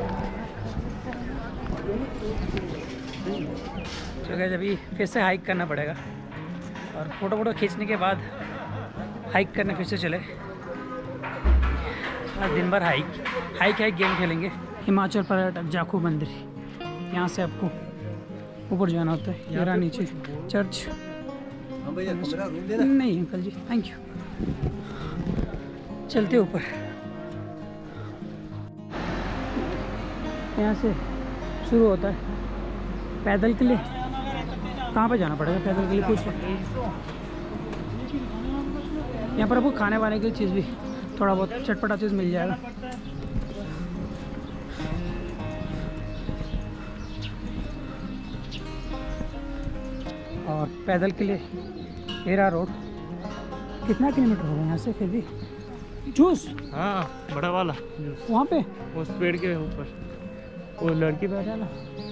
तो गाइस अभी फिर से हाइक करना पड़ेगा और फोटो खींचने के बाद हाइक करने फिर से चले। आज दिन भर हाइक गेम खेलेंगे। हिमाचल पर्यटक जाखू मंदिर, यहाँ से आपको ऊपर जाना होता है। ये रहा नीचे चर्च। नहीं अंकल जी, थैंक यू। चलते ऊपर। यहाँ से शुरू होता है पैदल के लिए। कहाँ पे जाना पड़ेगा पैदल के लिए कुछ? यहाँ पर आपको खाने वाने की चीज़ भी थोड़ा बहुत चटपटा चीज़ मिल जाएगा। और पैदल के लिए हेरा रोड। कितना किलोमीटर होगा यहाँ से फिर भी? जूस? हाँ, बड़ा वाला वहाँ पे उस पेड़ के ऊपर वो लड़की बैठा है ना।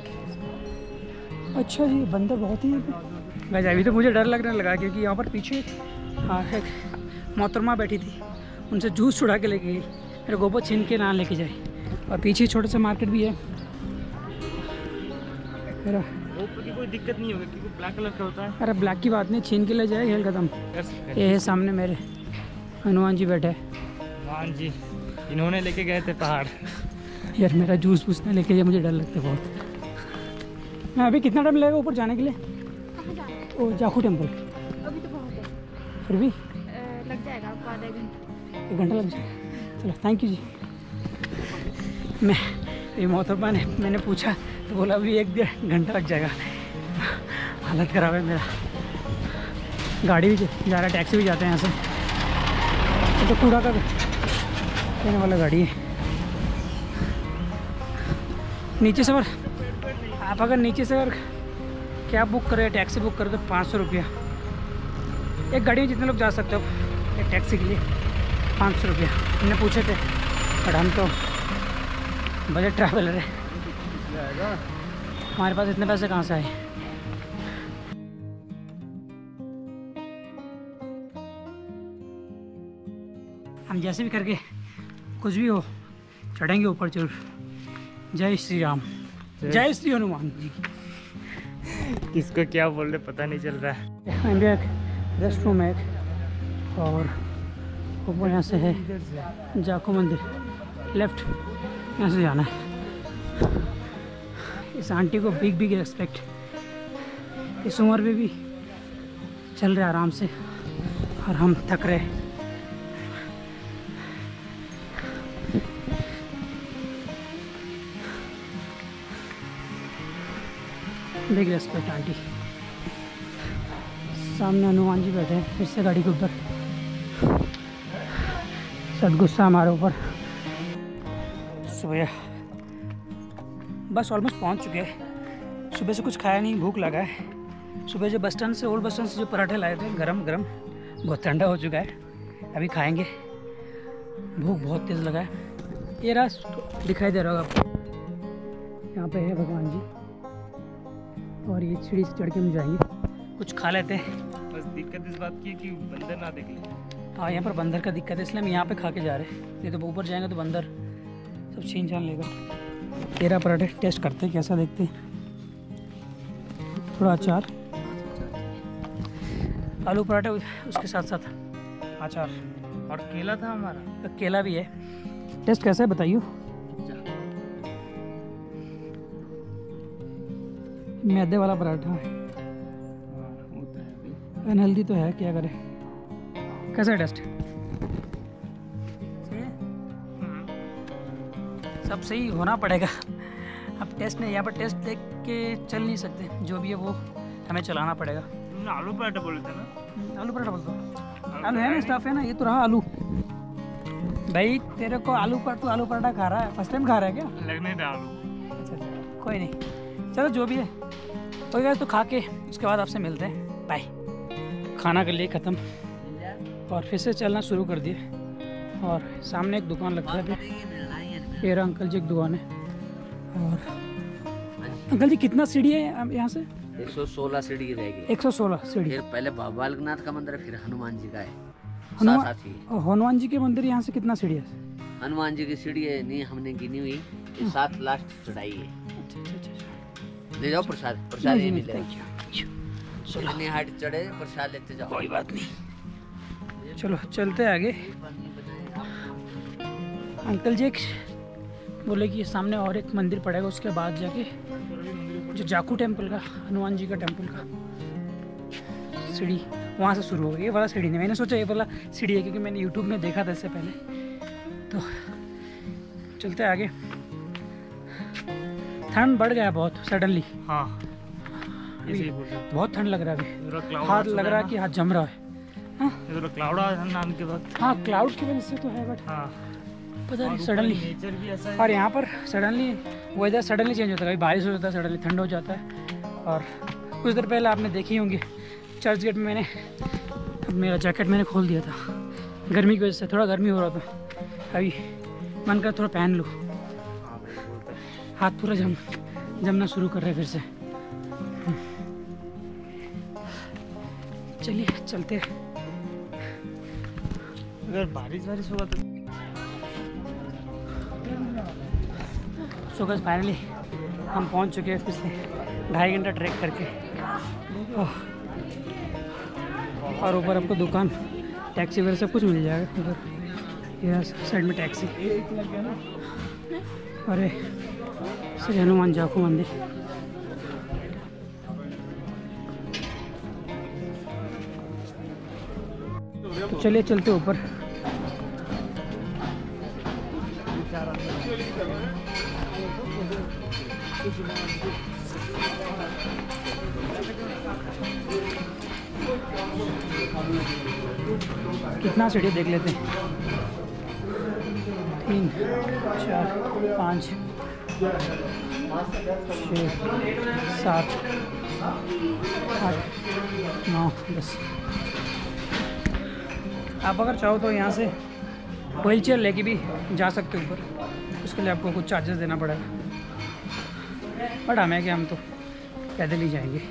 अच्छा जी, बंदर बहुत ही गाइस। अभी तो मुझे डर लगने लगा क्योंकि यहाँ पर पीछे एक मोहतरमा बैठी थी, उनसे जूस छुड़ा के लेके गई। मेरे गोबर छीन के ना लेके जाए। और पीछे छोटे से मार्केट भी है। मेरा कोई दिक्कत नहीं होगी क्योंकि ब्लैक कलर का होता है। अरे ब्लैक की बात नहीं, छीन के ले जाए, खेल खत्म। ये है सामने मेरे हनुमान जी बैठे हैं। हनुमान जी इन्होंने लेके गए थे पहाड़। यार मेरा जूस पूछने लेके जाए, मुझे डर लगता है बहुत। मैं अभी कितना टाइम लगेगा ऊपर जाने के लिए? ओ जाखू टेम्पल। अभी तो बहुत है, फिर भी लग जाएगा आपको आधा घंटा। 1 घंटा लग जाएगा। चलो थैंक यू जी। मैं ये मोहतरमा ने मैंने पूछा तो बोला अभी 1-1.5 घंटा लग जाएगा। हालत ख़राब है मेरा। गाड़ी भी जा रहा है, टैक्सी भी जाते हैं यहाँ से। तो कूड़ा का देने वाला गाड़ी है। नीचे से आप अगर नीचे से अगर कैब बुक करें, टैक्सी बुक करें तो 500 रुपया। एक गाड़ी में जितने लोग जा सकते हो, एक टैक्सी के लिए 500 रुपया। हमने पूछे थे बट हम तो बजट ट्रैवलर है, हमारे पास इतने पैसे कहाँ से आए। हम जैसे भी करके कुछ भी हो चढ़ेंगे ऊपर जरूर। जय श्री राम, जय श्री हनुमान जी। किसको क्या बोल रहे पता नहीं चल रहा है। इंडिया रेस्ट रूम है और ऊपर यहाँ से है जाखू मंदिर। लेफ्ट यहाँ से जाना है। इस आंटी को बिग रेस्पेक्ट। इस उम्र में भी चल रहे आराम से और हम थक रहे। Big respect aunty. सामने हनुमान जी बैठे हैं फिर से गाड़ी के ऊपर। सब गुस्सा हमारे ऊपर। सुबह बस ऑलमोस्ट पहुंच चुके हैं। सुबह से कुछ खाया नहीं, भूख लगा है। सुबह जो बस स्टैंड से ओल्ड बस स्टैंड से जो पराठे लाए थे गरम गरम, बहुत ठंडा हो चुका है, अभी खाएंगे। भूख बहुत तेज़ लगा है। ये रास्ता दिखाई दे रहा होगा आपको, यहाँ पे है भगवान जी और ये सीढ़ी से चढ़ के हम जाएंगे। कुछ खा लेते हैं। बस दिक्कत इस बात की है कि बंदर ना देख ले। हाँ, यहाँ पर बंदर का दिक्कत है, इसलिए हम यहाँ पे खा के जा रहे हैं। नहीं तो ऊपर जाएंगे तो बंदर सब छीन छान लेगा। तेरा पराठे टेस्ट करते हैं कैसा, देखते हैं। थोड़ा अचार, आलू पराठे उसके साथ साथ अचार और केला था हमारा, तो केला भी है। टेस्ट कैसा है बताइए। मैदे वाला पराठा है, अनहेल्दी तो है, क्या करें। कैसा है टेस्ट? सब सही होना पड़ेगा। अब टेस्ट नहीं, यहाँ पर टेस्ट देख के चल नहीं सकते, जो भी है वो हमें चलाना पड़ेगा। आलू पराठा बोले थे ना? आलू पराठा बोलते आलू है ना, स्टफ है ना। ये तो रहा आलू। भाई तेरे को आलू पर, तू आलू पराठा खा रहा है, फर्स्ट टाइम खा रहा है क्या? लगने दे आलू। अच्छा कोई नहीं, चलो जो भी है कोई गैस। तो खा के उसके बाद आपसे मिलते हैं। बाय। खाना के लिए ख़त्म और फिर से चलना शुरू कर दिए। और सामने एक दुकान लगता है अभी। ये रहा अंकल जी, एक दुकान है। और अंकल जी कितना सीढ़ी है यहाँ से? 116 सीढ़ी की रहेगी। 116 सीढ़ी। फिर पहले बालकनाथ का मंदिर है, फिर हनुमान जी का है। हनुमान जी के मंदिर यहाँ से कितना सीढ़ी है? हनुमान जी की सीढ़ी है, नहीं हमने गिनी हुई, ये 7 लास्ट चढ़ाई है। ले जाओ प्रसाद, प्रसाद ये मिलेगा। जितनी हाइट चढ़े प्रसाद लेते जाओ। कोई बात नहीं, चलो चलते आगे। अंकल जी एक बोले कि सामने और एक मंदिर पड़ेगा, उसके बाद जाके जो जाकू टेम्पल का, हनुमान जी का टेम्पल का सीढ़ी वहाँ से शुरू होगी। ये वाला सीढ़ी नहीं, मैंने सोचा ये वाला सीढ़ी है क्योंकि मैंने यूट्यूब में देखा था इससे पहले। तो चलते आगे। ठंड बढ़ गया बहुत सडनली। हाँ ये सही बोल रहे हो। बहुत ठंड लग रहा है अभी, क्लाउड हाथ लग रहा है कि हाथ जम रहा है। क्लाउड नाम के बाद। हाँ क्लाउड की वजह से तो है, बट हाँ पता नहीं सडनली। नेचर भी ऐसा है। और यहाँ पर सडनली वेदर सडनली चेंज होता है, कभी बारिश हो जाता है, सडनली ठंड हो जाता है। और कुछ देर पहले आपने देखी होंगी चर्च गेट में मैंने मेरा जैकेट मैंने खोल दिया था गर्मी की वजह से, थोड़ा गर्मी हो रहा था। अभी मन कर थोड़ा पहन लूँ, हाथ पूरा जमना शुरू कर रहे हैं फिर से। चलिए चलते हैं। अगर बारिश होगा तो सो गाइस फाइनली हम पहुंच चुके हैं पिछले 2.5 घंटा ट्रैक करके। और ऊपर आपको दुकान, टैक्सी वगैरह सब कुछ मिल जाएगा उधर। यह साइड में टैक्सी। अरे श्री हनुमान जाकू मंदिर। तो चलिए चलते ऊपर। कितना सीढ़ी देख लेते हैं। 3 4 5 6 7 8 9 10। आप अगर चाहो तो यहाँ से व्हील चेयर लेके भी जा सकते हो ऊपर, उसके लिए आपको कुछ चार्जेस देना पड़ेगा। बट हमें क्या, हम तो पैदल ही जाएंगे।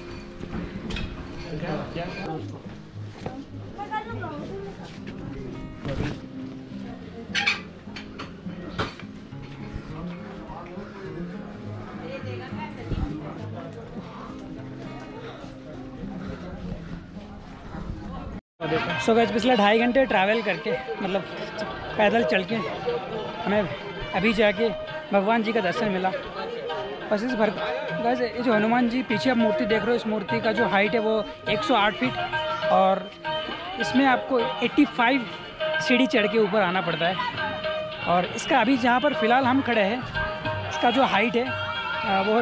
सो गाइस पिछले 2.5 घंटे ट्रैवल करके, मतलब पैदल चल के हमें अभी जाके भगवान जी का दर्शन मिला। बस इस भर गाइस ये जो हनुमान जी पीछे आप मूर्ति देख रहे हो, इस मूर्ति का जो हाइट है वो 108 फीट, और इसमें आपको 85 सीढ़ी चढ़ के ऊपर आना पड़ता है। और इसका अभी जहाँ पर फ़िलहाल हम खड़े हैं, इसका जो हाइट है वो है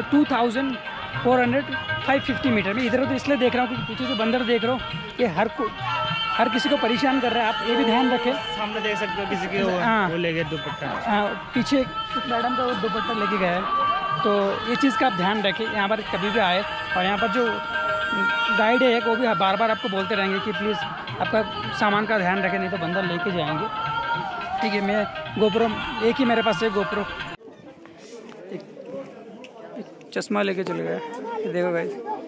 2450 मीटर में। इधर तो इसलिए देख रहा हूँ क्योंकि पीछे जो बंदर देख रहा हूँ ये हर किसी को परेशान कर रहा है। आप ये भी ध्यान रखें। सामने देख सकते हो किसी के वो ले गए दुपट्टा। पीछे मैडम का वो दुपट्टा लेके गया है, तो ये चीज़ का आप ध्यान रखें यहाँ पर कभी भी आए। और यहाँ पर जो गाइड है वो भी बार बार आपको बोलते रहेंगे कि प्लीज़ आपका सामान का ध्यान रखें, नहीं तो बंदर लेके जाएंगे। ठीक है, मैं गोप्रो एक ही मेरे पास है गोप्रो, एक चश्मा लेके चले गए। देखो गाइस,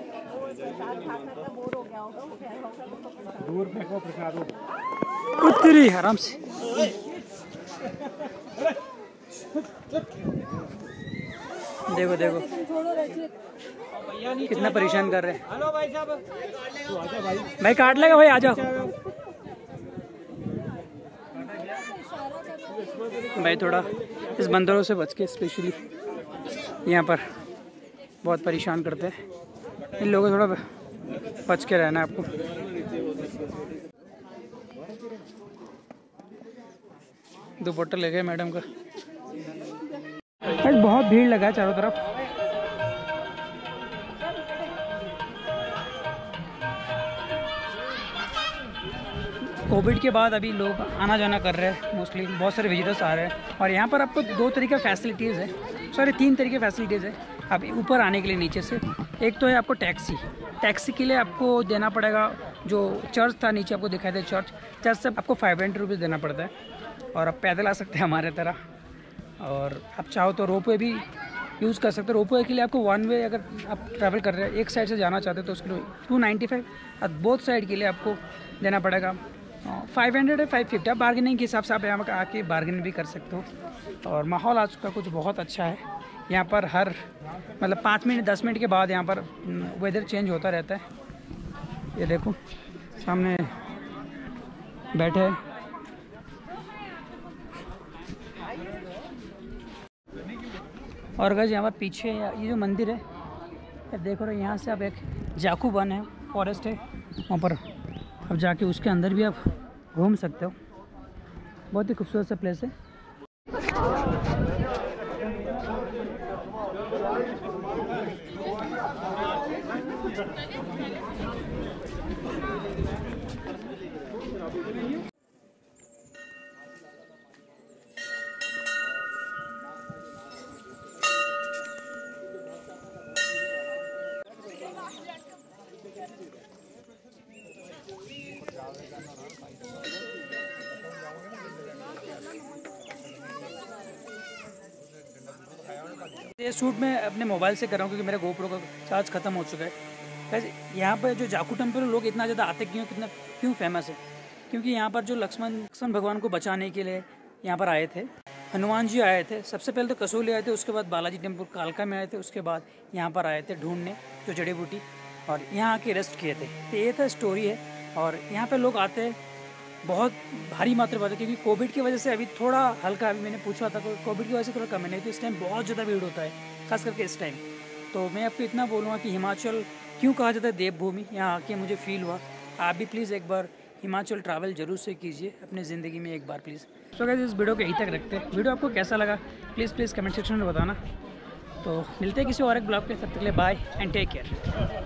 दूर फेंको प्रसाद उतरी आराम से। देखो देखो कितना परेशान कर रहे हैं। हेलो भाई साहब, भाई काट लेगा भाई, आ जाओ भाई। थोड़ा इस बंदरों से बच के, स्पेशली यहाँ पर बहुत परेशान करते हैं इन लोगों से, थोड़ा बच के रहना है आपको। दुपट्टा ले गए मैडम का। बहुत भीड़ लगा है चारों तरफ। कोविड के बाद अभी लोग आना जाना कर रहे हैं, मोस्टली बहुत सारे विजिटर्स आ रहे हैं। और यहाँ पर आपको 2 तरीके फैसिलिटीज़ है, 3 तरीके फैसिलिटीज़ है अब ऊपर आने के लिए नीचे से। एक तो है आपको टैक्सी के लिए आपको देना पड़ेगा, जो चर्च था नीचे आपको दिखाई दे चर्च से आपको 500 रुपीज़ देना पड़ता है। और आप पैदल आ सकते हैं हमारे तरह, और आप चाहो तो रोपवे भी यूज़ कर सकते हो। रोपवे के लिए आपको 1 वे, अगर आप ट्रैवल कर रहे हैं एक साइड से जाना चाहते हैं तो उसके लिए 295, और बोथ साइड के लिए आपको देना पड़ेगा 500 है 550, आप बार्गेनिंग के हिसाब से आप यहाँ पर आके बार्गेन भी कर सकते हो। और माहौल आज का कुछ बहुत अच्छा है यहाँ पर। हर मतलब 5 मिनट 10 मिनट के बाद यहाँ पर वेदर चेंज होता रहता है। ये देखो सामने बैठे हैं। और अगर यहाँ पर पीछे ये जो मंदिर है ये देखो, यहाँ से आप एक जाकू वन है, फॉरेस्ट है वहाँ पर, अब जाके उसके अंदर भी आप घूम सकते हो। बहुत ही खूबसूरत सा प्लेस है। ये शूट मैं अपने मोबाइल से कर रहा हूँ क्योंकि मेरा गोप्रो का चार्ज ख़त्म हो चुका है। वैसे यहाँ पर जो जाकू टेम्पल लोग इतना ज़्यादा आते क्यों फेमस है? क्योंकि यहाँ पर जो लक्ष्मण भगवान को बचाने के लिए यहाँ पर आए थे, हनुमान जी आए थे। सबसे पहले तो कसोली आए थे, उसके बाद बालाजी टेम्पल कालका में आए थे, उसके बाद यहाँ पर आए थे ढूंढने जो जड़ी बूटी, और यहाँ आके रेस्ट किए थे। तो ये था स्टोरी है। और यहाँ पर लोग आते हैं बहुत भारी मात्रा में, क्योंकि कोविड की वजह से अभी थोड़ा हल्का, अभी मैंने पूछा था कोविड की वजह से थोड़ा कम है, नहीं तो इस टाइम बहुत ज़्यादा भीड़ होता है, खास करके इस टाइम। तो मैं आपको इतना बोलूँगा कि हिमाचल क्यों कहा जाता है देवभूमि, यहाँ आके मुझे फील हुआ। आप भी प्लीज़ एक बार हिमाचल ट्रैवल जरूर से कीजिए अपने ज़िंदगी में एक बार प्लीज़। सो गाइस, इस वीडियो को यहीं तक रखते हैं। वीडियो आपको कैसा लगा प्लीज़ कमेंट सेक्शन में बताना। तो मिलते हैं किसी और एक ब्लॉग पे, तब तक के लिए बाय एंड टेक केयर।